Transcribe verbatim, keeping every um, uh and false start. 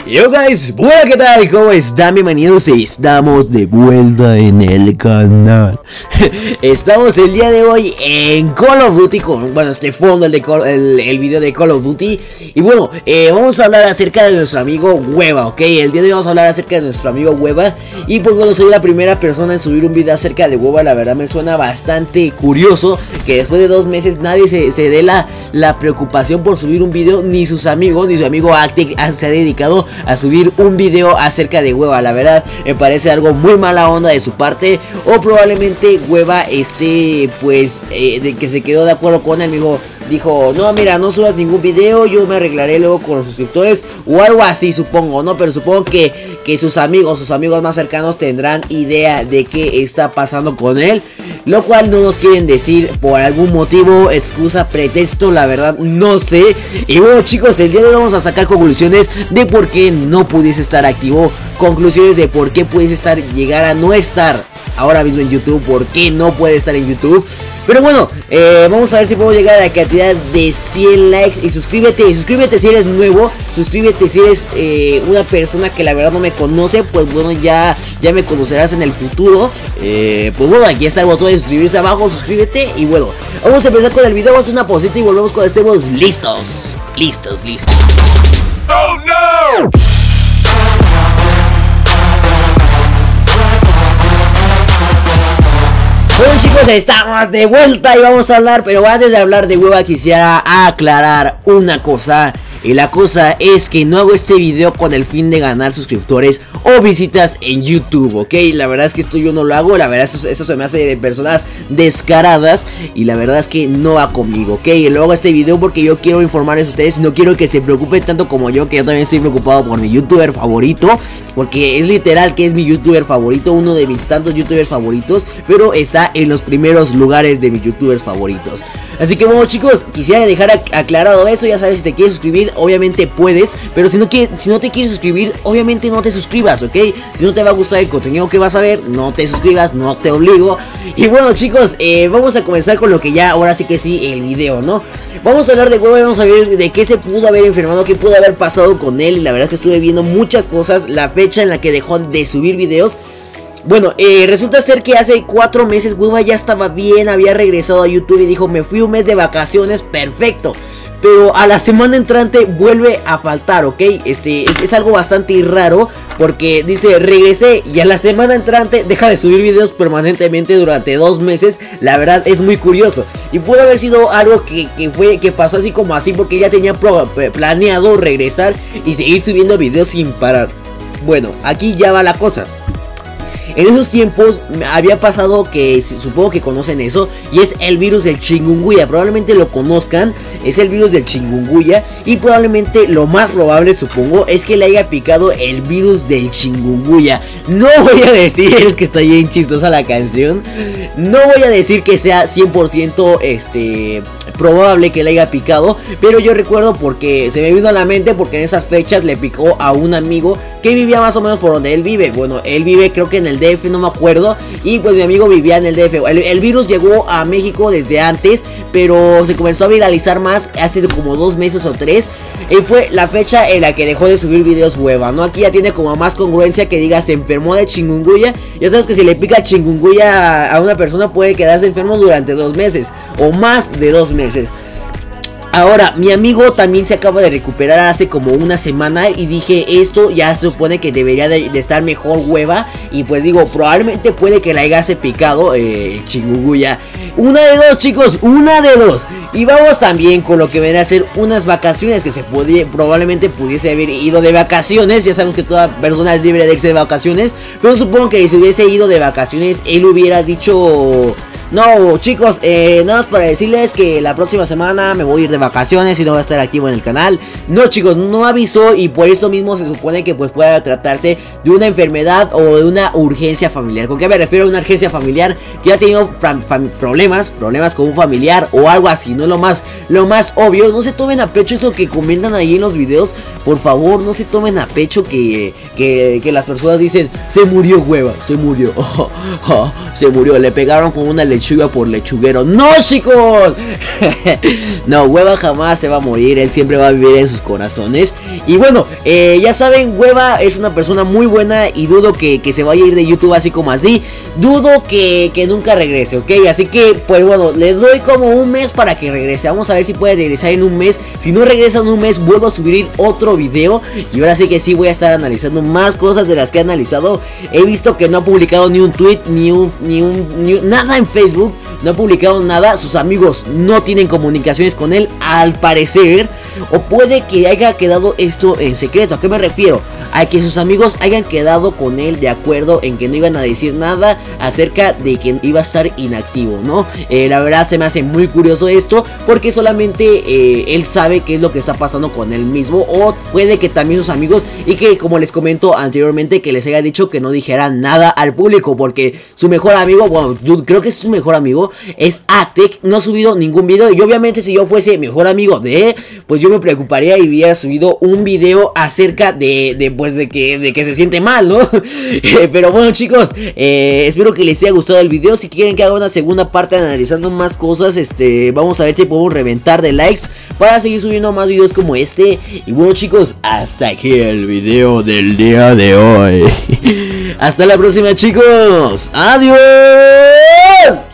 Yo guys, bueno, ¿qué tal? ¿Cómo están? Bienvenidos, estamos de vuelta en el canal. Estamos el día de hoy en Call of Duty con, bueno, este fondo, el, de Call, el, el video de Call of Duty. Y bueno, eh, vamos a hablar acerca de nuestro amigo Hueva, ¿ok? El día de hoy vamos a hablar acerca de nuestro amigo Hueva. Y pues bueno, soy la primera persona en subir un video acerca de Hueva. La verdad me suena bastante curioso que después de dos meses nadie se, se dé la, la preocupación por subir un video. Ni sus amigos, ni su amigo Actic se ha dedicado a subir un video acerca de Hueva. La verdad me parece algo muy mala onda de su parte, o probablemente Hueva esté pues eh, de que se quedó de acuerdo con él. Dijo, dijo no, mira, no subas ningún video, yo me arreglaré luego con los suscriptores o algo así, supongo, ¿no? Pero supongo que, que sus amigos, sus amigos más cercanos tendrán idea de qué está pasando con él, lo cual no nos quieren decir por algún motivo, excusa, pretexto, la verdad no sé. Y bueno, chicos, el día de hoy vamos a sacar conclusiones de por qué no pudiese estar activo, conclusiones de por qué pudiese estar, llegar a no estar ahora mismo en YouTube, por qué no puede estar en YouTube. Pero bueno, eh, vamos a ver si puedo llegar a la cantidad de cien likes. Y suscríbete, suscríbete si eres nuevo. Suscríbete si eres eh, una persona que la verdad no me conoce. Pues bueno, ya, ya me conocerás en el futuro. eh, Pues bueno, aquí está el botón de suscribirse abajo, suscríbete. Y bueno, vamos a empezar con el video. Vamos a hacer una pausita y volvemos cuando estemos listos. Listos, listos. ¡Oh, no! Bueno, chicos, estamos de vuelta y vamos a hablar, pero antes de hablar de Hueva quisiera aclarar una cosa. Y la cosa es que no hago este video con el fin de ganar suscriptores o visitas en YouTube, ¿ok? La verdad es que esto yo no lo hago, la verdad eso, eso se me hace de personas descaradas. Y la verdad es que no va conmigo, ¿ok? Y luego hago este video porque yo quiero informarles a ustedes. No quiero que se preocupen tanto como yo, que yo también estoy preocupado por mi youtuber favorito, porque es literal que es mi youtuber favorito, uno de mis tantos youtubers favoritos, pero está en los primeros lugares de mis youtubers favoritos. Así que bueno, chicos, quisiera dejar aclarado eso. Ya sabes, si te quieres suscribir, obviamente puedes, pero si no, quieres, si no te quieres suscribir, obviamente no te suscribas, ¿ok? Si no te va a gustar el contenido que vas a ver, no te suscribas, no te obligo. Y bueno, chicos, eh, vamos a comenzar con lo que ya, ahora sí que sí, el video, ¿no? Vamos a hablar de Hueva, vamos a ver de qué se pudo haber enfermado, qué pudo haber pasado con él. Y la verdad es que estuve viendo muchas cosas, la fecha en la que dejó de subir videos. Bueno, eh, resulta ser que hace cuatro meses Hueva ya estaba bien, había regresado a YouTube y dijo, me fui un mes de vacaciones, perfecto. Pero a la semana entrante vuelve a faltar, ¿ok? Este es, es algo bastante raro, porque dice, regresé y a la semana entrante deja de subir videos permanentemente durante dos meses. La verdad es muy curioso. Y puede haber sido algo que, que, fue, que pasó así como así, porque ya tenía pro, planeado regresar y seguir subiendo videos sin parar. Bueno, aquí ya va la cosa. En esos tiempos había pasado que, supongo que conocen eso, y es el virus del chikungunya. Probablemente lo conozcan, es el virus del chikungunya. Y probablemente lo más probable, supongo, es que le haya picado el virus del chikungunya. No voy a decir, es que está bien chistosa la canción, no voy a decir que sea cien por ciento este, probable que le haya picado, pero yo recuerdo porque se me vino a la mente, porque en esas fechas le picó a un amigo que vivía más o menos por donde él vive. Bueno, él vive creo que en el D F, no me acuerdo, y pues mi amigo vivía en el D F. El, el virus llegó a México desde antes, pero se comenzó a viralizar más hace como dos meses o tres. Y fue la fecha en la que dejó de subir videos Hueva, ¿no? Aquí ya tiene como más congruencia que diga se enfermó de chikungunya. Ya sabes que si le pica chikungunya a una persona puede quedarse enfermo durante dos meses o más de dos meses. Ahora, mi amigo también se acaba de recuperar hace como una semana y dije, esto ya se supone que debería de, de estar mejor Hueva. Y pues digo, probablemente puede que la haya picado eh, chikungunya. Una de dos, chicos, una de dos. Y vamos también con lo que vendrá a ser unas vacaciones, que se podía, probablemente pudiese haber ido de vacaciones. Ya sabemos que toda persona es libre de irse de vacaciones, pero supongo que si hubiese ido de vacaciones, él hubiera dicho... No, chicos, eh, nada más para decirles que la próxima semana me voy a ir de vacaciones y no voy a estar activo en el canal. No, chicos, no avisó, y por eso mismo se supone que pues pueda tratarse de una enfermedad o de una urgencia familiar. ¿Con qué me refiero a una urgencia familiar? Que ha tenido problemas, problemas con un familiar o algo así, no lo más, lo más obvio. No se tomen a pecho eso que comentan ahí en los videos. Por favor, no se tomen a pecho que, que, que las personas dicen, se murió Hueva, se murió, oh, oh, se murió, le pegaron con una lesión lechuga por lechuguero. ¡No, chicos! No, Hueva jamás se va a morir, él siempre va a vivir en sus corazones. Y bueno, eh, ya saben, Hueva es una persona muy buena y dudo que, que se vaya a ir de YouTube así como así. Dudo que, que nunca regrese, ¿ok? Así que, pues bueno, le doy como un mes para que regrese. Vamos a ver si puede regresar en un mes. Si no regresa en un mes, vuelvo a subir otro video. Y ahora sí que sí voy a estar analizando más cosas de las que he analizado. He visto que no ha publicado ni un tweet, ni un, ni un, ni un nada en Facebook. No ha publicado nada, sus amigos no tienen comunicaciones con él, al parecer. O puede que haya quedado esto en secreto. ¿A qué me refiero? A que sus amigos hayan quedado con él de acuerdo en que no iban a decir nada acerca de que iba a estar inactivo, ¿no? Eh, la verdad se me hace muy curioso esto, porque solamente eh, él sabe qué es lo que está pasando con él mismo. O puede que también sus amigos, y que como les comento anteriormente, que les haya dicho que no dijeran nada al público, porque su mejor amigo, bueno, yo creo que es su mejor amigo, es Actec, no ha subido ningún video. Y obviamente si yo fuese mejor amigo de él, pues yo me preocuparía y hubiera subido un video acerca de, de pues de que, de que se siente mal, ¿no? Pero bueno, chicos, eh, espero que les haya gustado el video. Si quieren que haga una segunda parte analizando más cosas, este, vamos a ver si podemos reventar de likes para seguir subiendo más videos como este. Y bueno, chicos, hasta aquí el video del día de hoy. Hasta la próxima, chicos. Adiós.